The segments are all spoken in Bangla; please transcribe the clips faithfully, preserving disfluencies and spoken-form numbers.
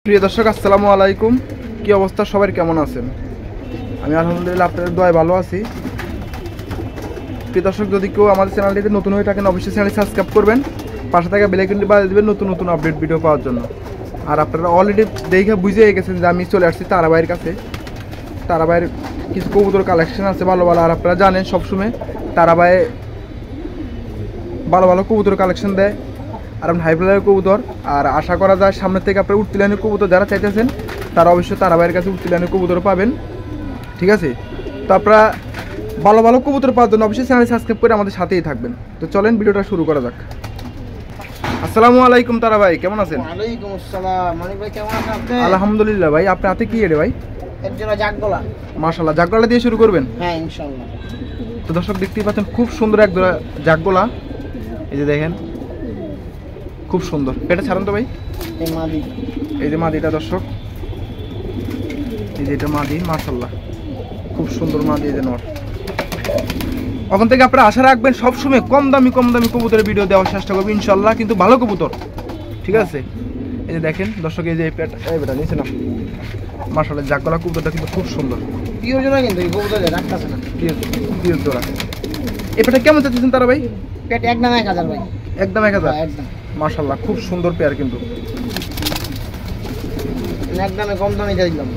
প্রিয় দর্শক আসসালামু আলাইকুম। কি অবস্থা, সবাই কেমন আছেন? আমি আলহামদুলিল্লাহ আপনাদের দোয়ায় ভালো আছি। প্রিয় দর্শক, যদি কেউ আমাদের চ্যানেলটিতে নতুন হয়ে থাকেন অবশ্যই চ্যানেলটি সাবস্ক্রাইব করবেন, পাশে থাকা বেল আইকনটি বাজিয়ে দেবেন নতুন নতুন আপডেট ভিডিও পাওয়ার জন্য। আর আপনারা অলরেডি দেখে বুঝে গেছেন যে আমি চলে আসছি তারাবাইয়ের কাছে। তারাবাইয়ের কিছু কবুতর কালেকশন আছে ভালো ভালো, আর আপনারা জানেন সবসময় তারাবাইয়ে ভালো ভালো কবুতর কালেকশন দেয়, আর আপনার হাইফ্লাইয়ের কবুতর। আর আশা করা যায় সামনের থেকে আপনার উঠতি লাইনের কবুতর যারা চাইতেছেন তারা অবশ্যই তারাবাইয়ের কাছে উঠতি লাইনের কবুতর পাবেন, ঠিক আছে? তো আপনারা ভালো ভালো কবুতর পাওয়ার জন্য অবশ্যই চ্যানেল সাবস্ক্রাইব করে আমাদের সাথেই থাকবেন। তো চলেন ভিডিওটা শুরু করা যাক। আসসালামু আলাইকুম তারা ভাই, কেমন আছেন? ওয়ালাইকুম আসসালাম মানিক ভাই, কেমন আছেন আপনি? আলহামদুলিল্লাহ ভাই। আপনি হাতে কি এড়ে ভাই? এর জন্য জাগগোলা। মাশাআল্লাহ, জাগগোলা দিয়ে শুরু করবেন? হ্যাঁ ইনশাআল্লাহ। তো দর্শক দেখতেই পাচ্ছেন খুব সুন্দর এক জোড়া জাগগোলা, এই যে দেখেন খুব সুন্দর। পেটে ছাড়ুন তো ভাই। এই মাদি, এই যে মাদিটা দর্শক, এই যে এটা মাদি, মাশাআল্লাহ খুব সুন্দর মাদি। এই যে নর। ওখান থেকে আপনারা আশা রাখবেন সবসময় কম দামি কম দামি কবুতরের ভিডিও দেওয়ার চেষ্টা করবেন ইনশাল্লাহ, কিন্তু ভালো কবুতর, ঠিক আছে? এই যে দেখেন দর্শক, এই যে পেট এই বেটা নিচে না, মাশাআল্লাহ জাগগোলা কবুতরটা কিন্তু খুব সুন্দর। পিওর জোড়া কিন্তু এই কবুতর রাখতাছে না, পিওর পিওর জোড়া। এই পেটা কেমন চাচ্ছেন তারা ভাই? পেট একদম এক হাজার ভাই। একদম এক হাজার? একদম মাশাআল্লাহ খুব সুন্দর পেয়ার কিন্তু। একদমে কম দামে দিয়ে দিলাম।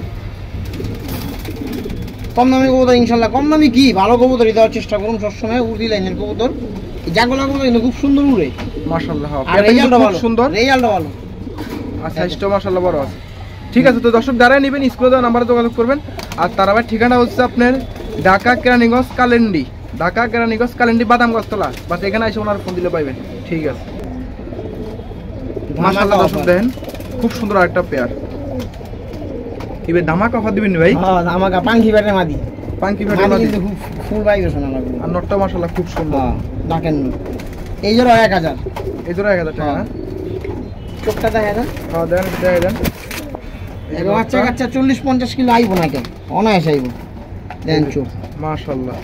কম দামি কবুতর ইনশাআল্লাহ। কম দামি কি ভালো কবুতরই দেওয়ার চেষ্টা করুন সবসময়। উড়ি লাইনের কবুতর জাগগোলা কবুতর কিন্তু খুব সুন্দর উড়ে। মাশাআল্লাহ আর রেজাল্টও ভালো, সুন্দর, রেজাল্টও ভালো, আর সাইজটাও মাশাআল্লাহ বড় আছে। ঠিক আছে, তো দর্শক যারা নেবেন স্ক্রিনে দেওয়া নাম্বারে যোগাযোগ করবেন। আর তারাবাইয়ের ঠিকানা হচ্ছে আপনার ঢাকা কেরানীগঞ্জ কালেন্ডি, ঢাকা কেরানীগঞ্জ কালেন্ডি বাদাম গাছতলা, বাস এখানে এসে ওনার ফোন দিলে পাইবেন, ঠিক আছে? মাশাআল্লাহ দর্শক দেখেন খুব সুন্দর আরেকটা পেয়ার। এবার ধামাকা অফার দিবেন ভাই? হ্যাঁ ধামাকা। পাঙ্কি ব্যাটে মাদি, পাঙ্কি ব্যাটে মাদি কিন্তু খুব ফুল ভাইব্রেশন লাগবে। আর নটটা মাশাআল্লাহ খুব সুন্দর। হ্যাঁ দেখেন এই জোড়া এক হাজার। এই জোড়া এক হাজার টাকা না? চোখটা দেখা যান। হ্যাঁ দেন দেখা দেন। এই বাচ্চা কাচ্চা চল্লিশ পঞ্চাশ কিলো আইব না কেন, অনায়াস আইব। দেন চোখ মাশাআল্লাহ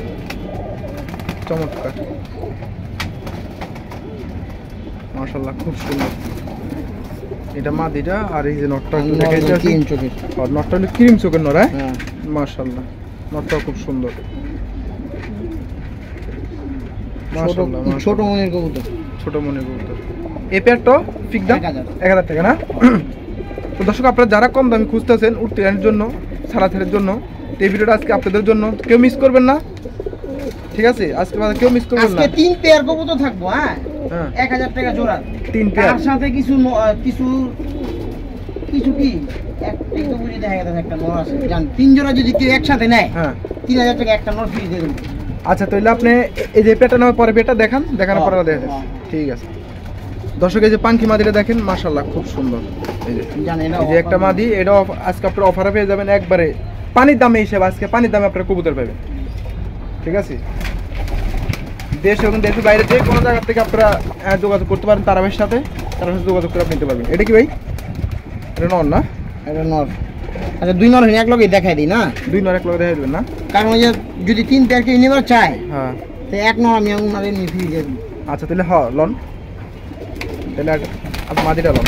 চমৎকার, মাশাআল্লাহ খুব সুন্দর। এটা মাদিটা, আর এই যে নটটা একটু দেখাইতে আছে, ক্রিম চোখের। আর নটটা হলো ক্রিম চোখের নর। হ্যাঁ মাশাআল্লাহ নটটা খুব সুন্দর। ছোট ছোট মনের কবুতর, ছোট মনের কবুতর। এই পেয়ারটা ফিক্স দাম এক হাজার টাকা না? তো দর্শক আপনারা যারা কম দামে খুঁজতেছেন উঠতে আনার জন্য, ছাড়াছাড়ির জন্য, এই ভিডিওটা আজকে আপনাদের জন্য, কেউ মিস করবেন না, ঠিক আছে? আজকে কেউ মিস করবেন না। আজকে তিন পেয়ার কবুতর থাকবো। হ্যাঁ হ্যাঁ এক হাজার টাকা জোড়া তিন পেয়ার। তার সাথে কিছু কিছু কিছু কি একটাই তো বুঝি দেখা গেছে একটা নর আছে জান। তিন জোড়া যদি কেউ একসাথে নেয় হ্যাঁ তিন হাজার টাকা একটা নর ফ্রি দিয়ে দেবো। আচ্ছা, তাহলে আপনি এই যে পেটা নামে পরে পেটা দেখান, দেখানোর পরে দেখেন, ঠিক আছে? দর্শক এই যে পাঙ্কি মাদিটা দেখেন মাশাআল্লাহ খুব সুন্দর। এই যে জানেন এই যে একটা মাদি, এটা আজকে আপনার অফারে পেয়ে যাবেন একবারে পানির দামে হিসেবে। আজকে পানির দামে আপনার কবুতর পাবেন, ঠিক আছে? দেশ এবং দেশের বাইরে যে কোনো জায়গা থেকে আপনারা যোগাযোগ করতে পারেন তারাবাইয়ের সাথে, তার সাথে যোগাযোগ করে আপনি নিতে পারবেন। এটা কি ভাই? এটা নর না? এটা নর। আচ্ছা দুই নর এক লগে দেখাই দিই না? দুই নর এক লগে দেখাই দেবেন না? কারণ ওই যে যদি তিন পেয়ার কেউ নেবার চায়, হ্যাঁ, তো এক নর আমি ওনারে নিয়ে ফ্রি দিয়ে দিই। আচ্ছা তাহলে হ লন, তাহলে আপনি মাদিটা লন।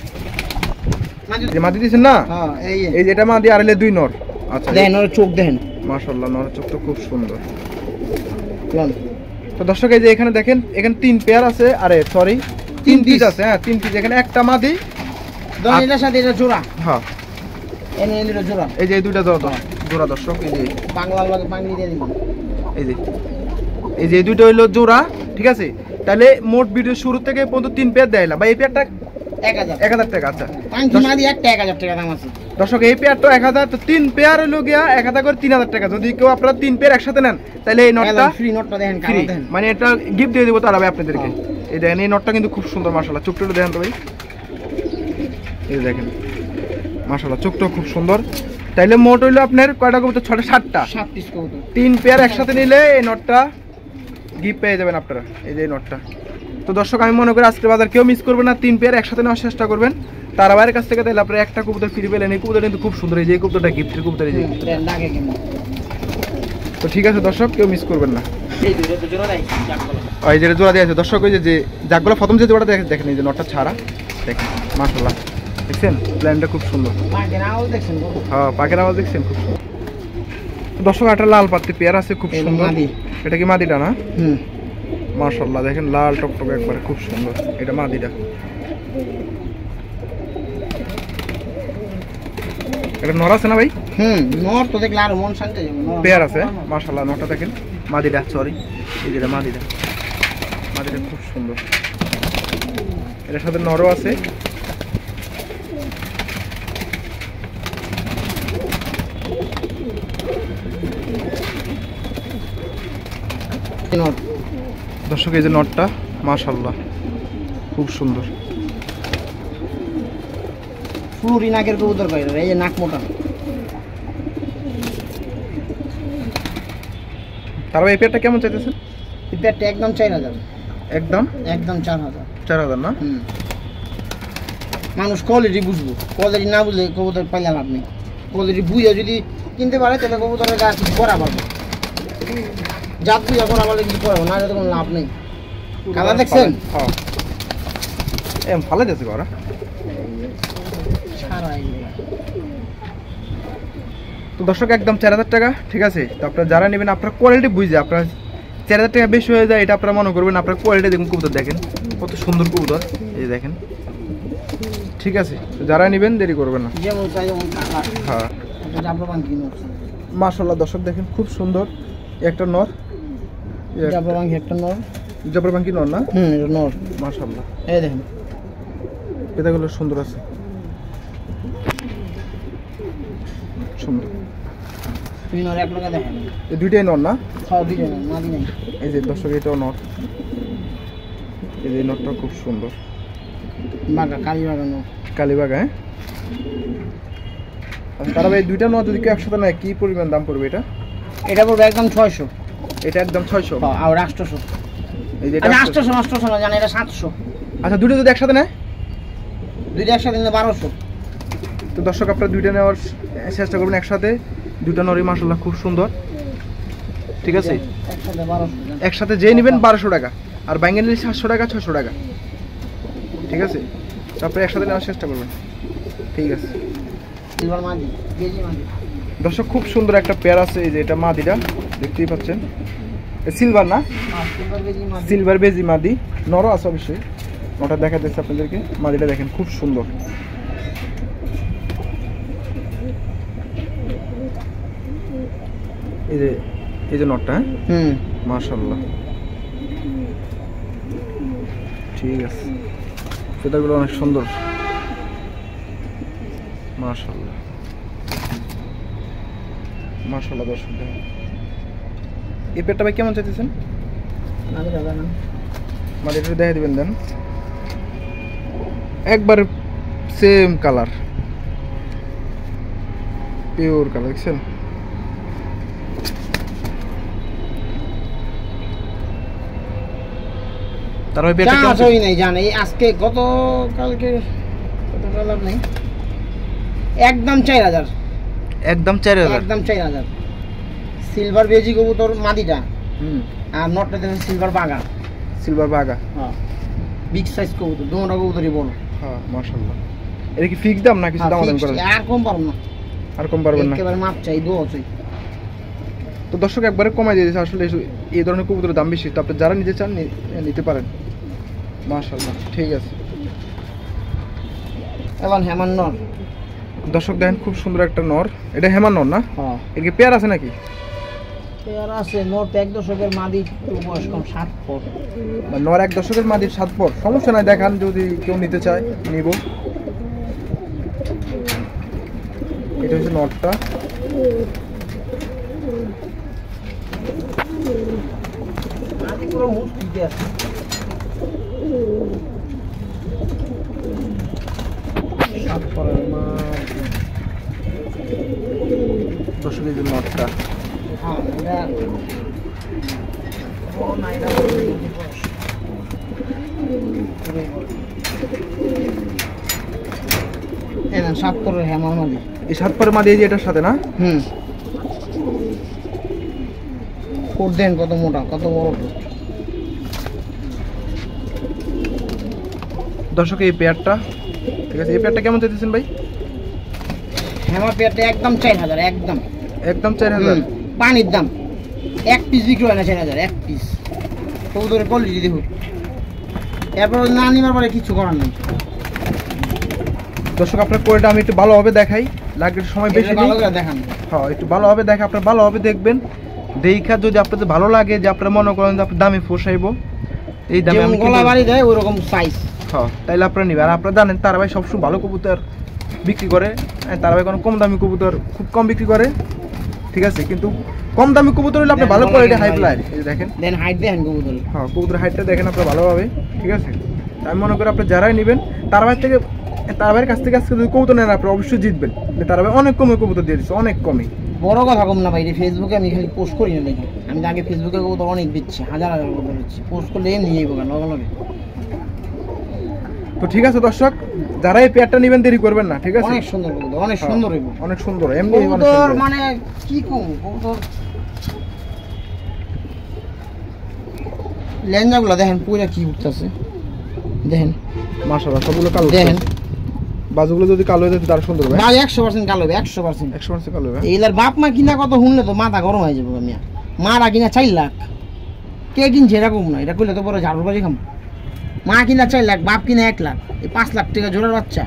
যে মাদি দিয়েছেন না, হ্যাঁ এই এই যে এটা মাদি, আর এলে দুই নর। আচ্ছা দেখেন ওর চোখ দেখেন মাশাআল্লাহ, নরের চোখ তো খুব সুন্দর। লন। তো দর্শক এই যে এখানে দেখেন, এখানে তিন পেয়ার আছে, আরে সরি তিন পিস আছে। হ্যাঁ তিন পিস, এখানে একটা মাদি, ধরেন এটার সাথে এটা জোড়া। হ্যাঁ এনে এনে জোড়া। এই যে এই দুইটা জোড়া জোড়া দর্শক, এই যে বাংলার লগে পাঙ্গি দিয়ে দিবেন। এই যে এই যে এই দুইটা হইলো জোড়া, ঠিক আছে? তাহলে মোট ভিডিও শুরু থেকে পর্যন্ত তিন পেয়ার দেয়লা বা এই পেয়ারটা এক হাজার এক হাজার টাকা। আচ্ছা পাঙ্কি মাদি একটা এক হাজার টাকা দাম আছে দর্শক, এই পেয়ারটা এক হাজার, তো তিন পেয়ার হইলো গিয়া এক হাজার করে তিন হাজার টাকা। যদি কেউ আপনারা তিন পেয়ার একসাথে নেন তাহলে এই নটটা ফ্রি। নটটা দেখেন ফ্রি, কালো দেখেন, মানে এটা গিফট দিয়ে দেবো তারা আপনাদেরকে। এই দেখেন এই নটটা কিন্তু খুব সুন্দর মাশাআল্লাহ, চোখটা দেখেন তো ভাই, এই দেখেন মাশাআল্লাহ চোখটা খুব সুন্দর। তাইলে মোট হইলো আপনার কয়টা কবুতর? ছটা সাতটা, সাত পিস কবুতর। তিন পেয়ার একসাথে নিলে এই নটটা গিফট পেয়ে যাবেন আপনারা, এই যে এই নটটা। তো দর্শক আমি মনে করি আজকে বাজার কেউ মিস করবেন না, তিন পেয়ার একসাথে নেওয়ার চেষ্টা করবেন তারাবাইয়ের কাছ থেকে। তাহলে আপনারা একটা কবুতর ফ্রি পেলেন। এই কবুতর কিন্তু খুব সুন্দর, এই যে কবুতরটা গিফটের কবুতর, এই যে। তো ঠিক আছে দর্শক, কেউ মিস করবেন না। এই দুটো তো জোড়া নাই জাগগোলা। এই যে জোড়া দিয়ে আছে দর্শক, ওই যে জাগগোলা প্রথম যে জোড়াটা দেখেন, এই যে নটটা ছাড়া দেখেন মাশাআল্লাহ দেখছেন প্ল্যানটা খুব সুন্দর। পাখির আওয়াজ দেখছেন? হ্যাঁ পাখির আওয়াজ দেখছেন খুব সুন্দর। দর্শক একটা লাল পাত্তি পেয়ার আছে খুব সুন্দর। এটা কি মাদিটা না? হুম মাশাআল্লাহ দেখেন লাল টকটকে একবারে খুব সুন্দর। এটা মাদিটা। এটা নর আছে না ভাই? হুম নর তো দেখলে আর মন শান্তি যাবে। পেয়ার আছে মাশাআল্লাহ। নরটা দেখেন মাদিটা, সরি এই যেটা মাদিটা। মাদিটা খুব সুন্দর। এটার সাথে নরও আছে। দর্শক এই যে নটটা মাশাআল্লাহ খুব সুন্দর। ফুলুরি নাকের কবুতর কয় এই যে নাক মোটা। তারপর এই পেয়ারটা কেমন চাইতেছেন? এই পেয়ারটা একদম চার হাজার। একদম একদম চার হাজার। চার হাজার না? হুম মানুষ কোয়ালিটি বুঝবো, কোয়ালিটি না বুঝলে কবুতর পাইলে লাভ নেই। কোয়ালিটি বুঝে যদি কিনতে পারে তাহলে কবুতরের গাছ করা পাবে। জাত বুঝে করা পারলে কিছু করাবো না, কোনো লাভ নেই। কালার দেখছেন? হ্যাঁ এম ভালো যাচ্ছে করা। তো দর্শক একদম চার হাজার টাকা, ঠিক আছে? তো আপনারা যারা নেবেন আপনার কোয়ালিটি বুঝে, আপনার চার হাজার টাকা বেশি হয়ে যায় এটা আপনারা মনে করবেন। আপনার কোয়ালিটি দেখুন, কবুতর দেখেন কত সুন্দর কবুতর, এই দেখেন, ঠিক আছে? তো যারা নেবেন দেরি করবেন না। হ্যাঁ মাশাআল্লাহ দর্শক দেখেন খুব সুন্দর একটা নর। একটা নর জাবরবাঙ্কি নর না? হুম এটা নর মাশাআল্লাহ। এই দেখেন পেটাগুলো সুন্দর আছে, সুন্দর। দুই নর এক টাকা দেখেন। এই দুইটাই নর না? হ্যাঁ দুইটাই নর, মাদি নাই। এই যে দর্শক এটাও নর। এই যে নরটা খুব সুন্দর। বাগা কালীবাগা নর। কালীবাগা, হ্যাঁ। তারা এই দুইটা নর যদি কেউ একসাথে নেয় কি পরিমাণ দাম পড়বে এটা? এটা পড়বে একদম ছয়শো। এটা একদম ছয়শো আর আটশো। এই যে আটশো আটশো না জানি, এটা সাতশো। আচ্ছা দুটো যদি একসাথে নেয়? দুইটা একসাথে নিলে বারোশো। তো দর্শক আপনারা দুইটা নেওয়ার চেষ্টা করবেন একসাথে। দুইটা নরই মাশাআল্লাহ খুব সুন্দর, ঠিক আছে? একসাথে বারোশো। একসাথে যে নেবেন বারোশো টাকা, আর বাইঙ্গা নিলে সাতশো টাকা, ছশো টাকা, ঠিক আছে? তারপরে একসাথে নেওয়ার চেষ্টা করবেন, ঠিক আছে? দর্শক খুব সুন্দর একটা পেয়ার আছে, এই যে এটা মাদিটা দেখতেই পাচ্ছেন, সিলভার না? সিলভার বেজি মাদি, নরও আছে অবশ্যই। নটা দেখা যাচ্ছে আপনাদেরকে, মাদিটা দেখেন খুব সুন্দর। এই যে এই যে নটটা, হুম মাশাআল্লাহ ঠিক আছে। ফেদারগুলো অনেক সুন্দর মাশাআল্লাহ মাশাআল্লাহ। দর্শক দেখেন এই পেটটা ভাই কেমন চাইতেছেন? মাদিটা দেখে দিবেন দেন, একবার সেম কালার, পিওর কালার, দেখছেন? তারপরে পেটটা কেমন চাই নাই জানে আজকে গত কালকে কত কালার নাই, একদম চার হাজার। একদম চার হাজার? একদম চার হাজার। সিলভার বেজি কবুতর মাদিটা, হুম, আর নটটা দেখেন সিলভার বাগা। সিলভার বাগা, হ্যাঁ বিগ সাইজ কবুতর, দুটোটা কবুতরই বড়। হ্যাঁ মাশাআল্লাহ। এটা কি ফিক্স দাম না কিছু দাম দাম করেন? আর কম পারব না, আর কম পারবেন না? একেবারে মাপ চাই, দোয়া চাই। তো দর্শক একবারে কমাই দিয়ে দিয়েছে, আসলে এই ধরনের কবুতরের দাম বেশি, তো আপনি যারা নিতে চান নিতে পারেন। মাশাআল্লাহ ঠিক আছে। এখন হেমান নর দর্শক দেখেন খুব সুন্দর একটা নর, এটা হেমান নর না? হ্যাঁ। এর কি পেয়ার আছে নাকি? পেয়ার আছে। নর এক দশকের মাদি, বয়স কম, সাত পর। নর এক দশকের মাদির সাত পর, সমস্যা নাই, দেখান যদি কেউ নিতে চায় নিব। এটা হচ্ছে নরটা। মাদি পুরো মুখ দিতে আছে। সাত পরের মাদি। দর্শক এই যে নরটা, হ্যাঁ এটা ও নাইরা বয়স। এই না সাত পরের হেমাল মাদি। এই সাত পরের মাদি এই যে এটার সাথে না? হুম কোট দেন কত মোটা, কত বড় কোট। দর্শক এই পেয়ারটা ঠিক আছে। এই পেয়ারটা কেমন চাইতেছেন ভাই? আমার পেয়ারটা একদম চার হাজার, একদম একদম চার হাজার। পানির দাম, এক পিস বিক্রি হয় না চার হাজার, এক পিস। কবুতরের কোয়ালিটি দেখুন, এরপর না নিবার পরে কিছু করার নেই। দর্শক আপনার কোয়ালিটি আমি একটু ভালোভাবে দেখাই, লাগলে সময় বেশি নেই। ভালো করে দেখান। হ্যাঁ একটু ভালোভাবে দেখে আপনার ভালোভাবে দেখবেন, দেখা যদি আপনাদের ভালো লাগে যে আপনারা মনে করেন যে আপনার দামে পোষাইবো, এই দামে আমি গলা বাড়ি দেয় ওরকম সাইজ, হ্যাঁ তাইলে আপনারা নিবেন। আর আপনারা জানেন তারা ভাই সবসময় ভালো কবুতর বিক্রি করে, তারা ভাই কোনো কম দামি কবুতর খুব কম বিক্রি করে, ঠিক আছে। কিন্তু কম দামি কবুতর হলে আপনি ভালো কোয়ালিটি হাই ফ্লাই এই দেখেন, দেন হাইট দেখেন কবুতর, হ্যাঁ কবুতর হাইটটা দেখেন আপনারা ভালোভাবে, ঠিক আছে। আমি মনে করি আপনারা যারাই নেবেন তার ভাই থেকে, তার ভাইয়ের কাছ থেকে আজকে যদি কবুতর নেন আপনারা অবশ্যই জিতবেন। তার ভাই অনেক কমে কবুতর দিয়ে দিচ্ছে, অনেক কমে। বড় কথা কম না ভাই, ফেসবুকে আমি খালি পোস্ট করি না দেখি, আমি আগে ফেসবুকে কবুতর অনেক দিচ্ছি, হাজার হাজার কবুতর দিচ্ছি, পোস্ট করলে নিয়ে যাবো কেন লগে লগে। তো ঠিক আছে দর্শক, যারা এই পেয়ারটা নেবেন দেরি করবেন না, ঠিক আছে। অনেক সুন্দর কবুতর, অনেক সুন্দর হইব, অনেক সুন্দর এমনি কবুতর মানে কি কম কবুতর। লেঞ্জাগুলো দেখেন পুরো কি উঠতেছে, দেখেন মাশাআল্লাহ সবগুলো কালো, দেখেন বাজুগুলো যদি কালো হয়ে যেত তার সুন্দর হবে। না একশো পার্সেন্ট কালো হবে, একশো পার্সেন্ট একশো পার্সেন্ট কালো হবে। এইলার বাপ মা কিনা কত শুনলে তো মাথা গরম হয়ে যাবে। আমি মারা কিনা চার লাখ, কে কিনছে এরকম না, এটা করলে তো বড় ঝাড়ু বাজি খাম। মা কিনা চার লাখ, বাপ কিনা এক লাখ, এই পাঁচ লাখ টাকা জোড়ার বাচ্চা।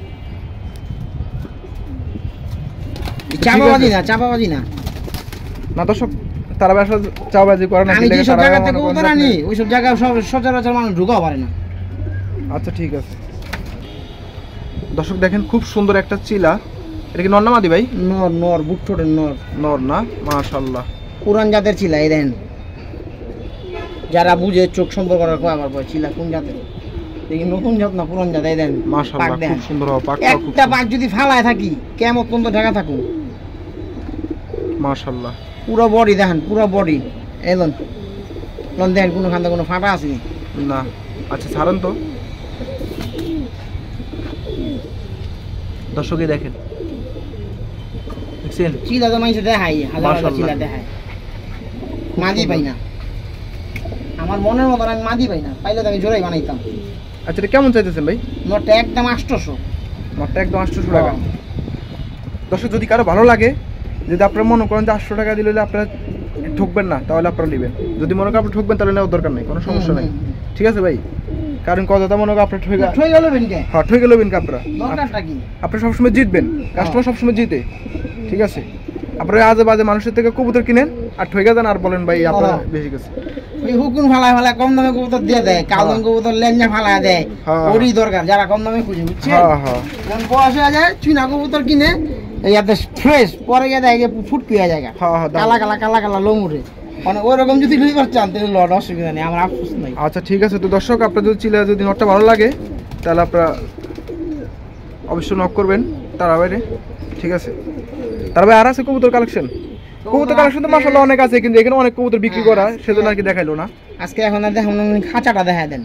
চাপাবাজি না, চাপাবাজি না না দর্শক, তারা ব্যবসা চাপাবাজি করে না। আমি যেসব জায়গা থেকে কবুতর আনি ওইসব জায়গায় সব সচরাচর মানুষ ঢুকাও পারে না। আচ্ছা ঠিক আছে দর্শক, দেখেন খুব সুন্দর একটা চিলা। এটা কি নর না মাদি ভাই? নর, নর বুট্টোটের নর, নর না, মাশাআল্লাহ পুরান জাতের চিলা। এই দেখেন, যারা বুঝে চোখ সম্পর্ক রাখো আমার বয় চিলা কোন জাতের, দেখি নতুন জাত না পুরান জাত। এই দেন মাশাআল্লাহ খুব সুন্দর হবে, পাকটা খুব একটা পাক যদি ফালায় থাকি কেমন পর্যন্ত ঢাকা থাকুন। মাশাআল্লাহ পুরো বডি দেখেন, পুরো বডি এলন লন দেখেন, কোনো খান্দা কোনো ফাটা আছে না। আচ্ছা ছাড়েন তো দর্শকে দেখেন, দেখছেন চিলা তো মাইছে দেখাই, হাজার হাজার চিলা দেখায়, মাদি পাই না। আমার মনের মতন আমি মাদি পাই না, পাইলে তো আমি জোড়াই বানাইতাম। আচ্ছা এটা কেমন চাইতেছেন ভাই? নটটা একদম আটশোশো, নটটা একদম আটশোশো টাকা। দর্শক যদি কারো ভালো লাগে, যদি আপনারা মনে করেন যে আটশো টাকা দিলে আপনারা ঠকবেন না, তাহলে আপনারা নেবেন। যদি মনে করেন আপনি ঠকবেন তাহলে নেওয়ার দরকার নেই, কোনো সমস্যা নেই, ঠিক আছে ভাই। কারণ কথাটা মনে করেন আপনার ঠকে ঠকে গেল বেনকে, হ্যাঁ ঠকে গেল বেনকে, আপনারা দরকারটা কি? আপনি সবসময় জিতবেন, কাস্টমার সবসময় জিতে, ঠিক আছে। আপনারা আজে বাজে মানুষের থেকে কবুতর কিনেন আর ঠকে যান আর বলেন ভাই আপনারা বেশি গেছে। ওই হুকুন ফালায় ফালায় কম দামে কবুতর দিয়ে দেয়, কাল দামে কবুতর লেঞ্জা ফালায় দেয়, ওরই দরকার যারা কম দামে খুঁজে, বুঝছে? হ্যাঁ হ্যাঁ যখন বয়স হয়ে যায় চুনা কবুতর কিনে ইয়াতে ফ্রেশ, পরে গিয়ে দেয় ফুট পিয়া জায়গা, কালা কালা কালা কালা লোম উঠে। মানে ওইরকম যদি লিভার চান তাহলে লট অসুবিধা নেই, আমার আফসোস নাই। আচ্ছা ঠিক আছে। তো দর্শক আপনার যদি চিলা যদি নটটা ভালো লাগে তাহলে আপনারা অবশ্যই নক করবেন তারা বাইরে, ঠিক আছে। তার ভাই আর আছে কবুতর কালেকশন? কবুতর কালেকশন তো মাশাআল্লাহ অনেক আছে, কিন্তু এখানে অনেক কবুতর বিক্রি করা, সেজন্য আর কি দেখাইলো না আজকে। এখন আর দেখুন খাঁচাটা দেখা দেন,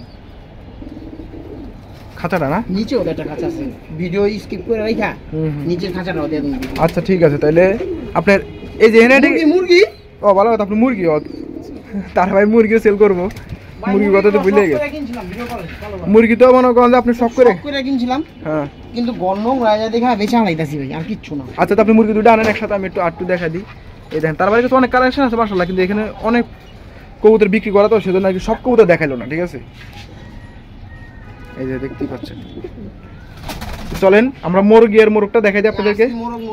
খাঁচাটা না নিচেও একটা খাঁচা আছে, ভিডিও স্কিপ করে রাখা নিচের খাঁচাটাও দিয়ে দেন। আচ্ছা ঠিক আছে, তাহলে আপনার এই যে এখানে মুরগি, ও ভালো কথা, আপনি মুরগি, তার ভাই মুরগিও সেল করবো, মুরগির কথা তো ভুলে গেছে। মুরগি তো মনে করেন যে আপনি শখ করে করে কিনছিলাম, হ্যাঁ, কিন্তু গন্ধ রাজা দেখা বেচা লাইতাছি ভাই, আর কিচ্ছু না। আচ্ছা তো আপনি মুরগি দুটো আনেন একসাথে, আমি একটু আটটু দেখা দিই। এই দেখেন তার বাড়িতে তো অনেক কালেকশন আছে মাশাআল্লাহ, কিন্তু এখানে অনেক কবুতর বিক্রি করা, তো সেজন্য আর কি সব কবুতর দেখাইলো না, ঠিক আছে। এই যে দেখতেই পাচ্ছেন, চলেন আমরা মুরগি আর মোরগটা দেখাই দিই আপনাদেরকে।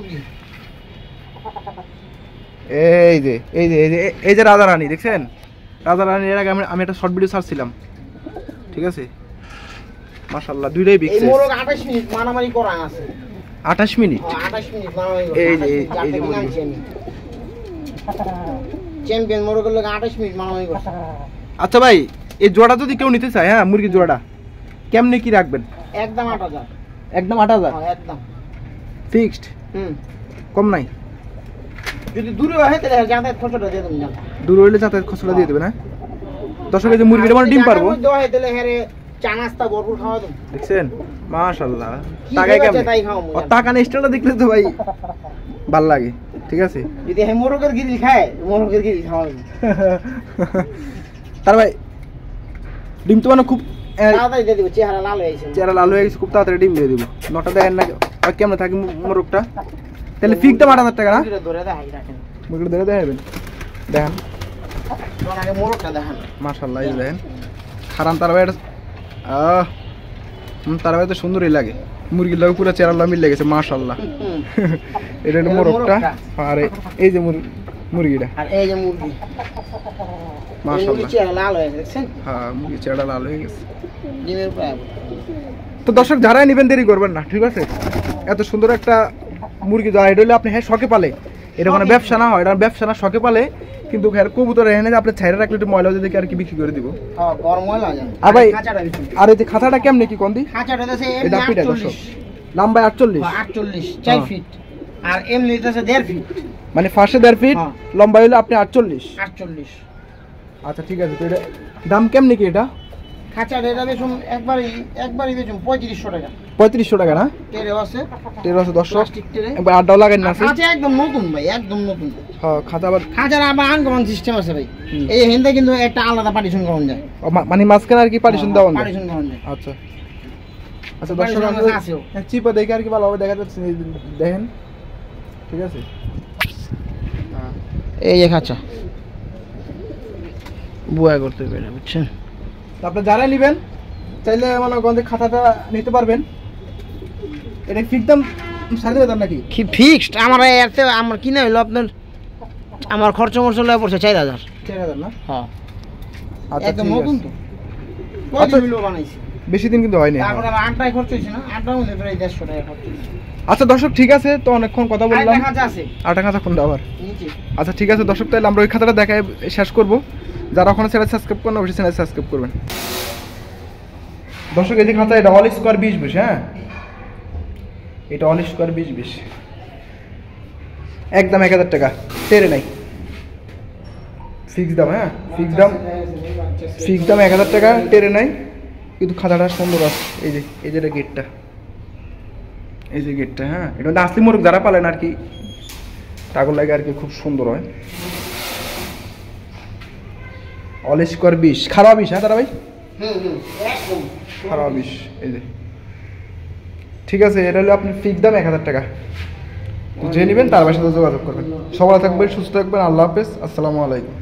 এই যে এই যে এই যে এই যে রাজা রানী দেখছেন, রাজা রানী এর আগে আমি একটা শর্ট ভিডিও ছাড়ছিলাম, ঠিক আছে। মাশাআল্লাহ দুইটাই বিক্রি। এই মোরগ আঠাশ মিনিট মারামারি করা আছে, আঠাশ মিনিট, আঠাশ মিনিট মারামারি। এই যে এই যে মুরগি চ্যাম্পিয়ন মোরগের লোক আঠাশ মিনিট মারামারি করছে। আচ্ছা ভাই এই জোড়া যদি কেউ নিতে চায়, হ্যাঁ মুরগির জোড়াটা কেমনে কি রাখবেন? একদম আট হাজার, একদম আট হাজার একদম ফিক্সড, হুম কম নাই। যদি দূরে হয় তাহলে যাতায়াত খরচটা দিয়ে দেবেন, দূর হইলে যাতায়াত খরচটা দিয়ে দেবে না। দর্শক এই যে মুরগিটা মানে ডিম পারবো, চা নাস্তা ভরপুর খাওয়া দেবো, দেখছেন মাশাআল্লাহ। টাকা কেমন? টাকা না স্টাইলটা দেখলে তো ভাই ভাল লাগে, ঠিক আছে। যদি হ্যাঁ মোরগের গিরিল খায়, মোরগের গিরিল খাওয়া দেবো। তার ভাই ডিম তো মানে খুব তাড়াতাড়ি দিয়ে দিব, চেহারা লাল হয়ে গেছে। চেহারা লাল হয়ে গেছে, খুব তাড়াতাড়ি ডিম দিয়ে দিব। নটা দেখেন না আর কেমন থাকে মোরগটা, তাহলে ফিক্স দাম আট হাজার টাকা না? ধরে দেখাই রাখেন, মুরগিটা ধরে দেখাবেন, দেখেন আগে মোরগটা দেখান। মাশাআল্লাহ, এই দেখেন খারান তার ভাই, আহ তার ভাই তো সুন্দরই লাগে, মুরগির লাগে পুরো চেহারা মিল লেগেছে মাশাআল্লাহ। এটা একটা মোরগটা, আর এই যে মুরগিটা, আর এই যে মুরগি মাশাআল্লাহ, চেহারা লাল হয়ে গেছে। হ্যাঁ মুরগি চেহারা লাল হয়ে গেছে। ডিমের প্রায় তো দর্শক যারাই নেবেন দেরি করবেন না, ঠিক আছে? এত সুন্দর একটা মুরগি যা এটা হলে আপনি হ্যাঁ শখে পালে, এটা কোনো ব্যবসা না হয়, এটা ব্যবসা না, শখে পালে। কিন্তু কবুতর এনে আপনি ছাইরা রাখলে একটু ময়লা যদি আর কি বিক্রি করে দিব। হ্যাঁ গরম ময়লা যায়। আর ভাই খাঁচাটা বেশি, আর এই যে খাঁচাটা কেমনে কি কোন দি? খাঁচাটা আছে এটা পিটা দর্শক, লম্বা আটচল্লিশ, আটচল্লিশ চার ফিট, আর এমনি আছে দেড় ফিট, মানে ফার্স্টে দেড় ফিট, লম্বা হইলে আপনি আটচল্লিশ। আটচল্লিশ। আচ্ছা ঠিক আছে, তো এটা দাম কেমনে কি? এটা খাঁচাটা এটা বেচুন একবারই একবারই বেচুন পঁয়ত্রিশশো টাকা। পঁয়ত্রিশশো টাকা না? টেরে আছে, টের আছে দর্শক, প্লাস্টিক টেরে, একবার আড্ডাও লাগান না? খাঁচা একদম নতুন ভাই, একদম নতুন। হ্যাঁ খাঁচা আবার, খাঁচার আবার আনকমন সিস্টেম আছে ভাই, এই হেন্দে কিন্তু একটা আলাদা পার্টিশন করা যায়, মানে মাঝখানে আর কি পার্টিশন দেওয়া যায়, পার্টিশন করা যায়। আচ্ছা আচ্ছা দর্শক, চিপা দেখে আর কি ভালোভাবে দেখা যাচ্ছে, দেখেন ঠিক আছে? এই যে খাঁচা বুয়া করতে পারে, বুঝছেন? আপনি যারা নেবেন চাইলে মানে গন্ধে খাতাটা নিতে পারবেন। এটা ফিক্স দাম সাড়ে তিন হাজার নাকি? কি ফিক্সড? আমার এতে আমার কিনে হইলো আপনার, আমার খরচ মরচ লয়ে পড়ছে চার হাজার। চার হাজার না? হ্যাঁ আচ্ছা একদম ঠিক নতুন আছে। তো আচ্ছা, কত মিলো বানাইছি, বেশি দিন কিন্তু হয়নি। তারপর আমার আটটায় খরচ হইছে না, আটটার মধ্যে প্রায় দেড়শো টাকা খরচ হইছে। আচ্ছা দর্শক ঠিক আছে, তো অনেকক্ষণ কথা বললাম। আরেকটা খাঁচা আছে আটা খাঁচা কোনটা আবার? নিচে। আচ্ছা ঠিক আছে দর্শক, তাহলে আমরা ওই খাতাটা দেখায় শেষ করব। যারা ওখানে চ্যানেল সাবস্ক্রাইব করেন অবশ্যই চ্যানেল সাবস্ক্রাইব করবেন। দর্শক এই যে খাতা, এটা অল স্কোয়ার বিশ বিশ, হ্যাঁ এটা অল স্কোয়ার বিশ বিশ, একদম এক হাজার টাকা, টেরে নাই, ফিক্স দাম। হ্যাঁ ফিক্স দাম, ফিক্স দাম এক হাজার টাকা, টেরে নাই। কিন্তু খাতাটা সুন্দর আছে, এই যে এই যে গেটটা, এই যে গেটটা, হ্যাঁ এটা আসলি মোরগ যারা পালেন আর কি, টাগর লাগে আর কি, খুব সুন্দর হয়। অল স্কোয়ার বিশ, খারাপ বিশ, হ্যাঁ দাদা ভাই, হুম হুম একদম খারাপ বিশ, এই যে ঠিক আছে। এটা হলো আপনার ফিক্স দাম এক হাজার টাকা, যে নেবেন তার সাথে যোগাযোগ করবেন। সবাই থাকবেন, সুস্থ থাকবেন, আল্লাহ হাফেজ, আসসালামু আলাইকুম।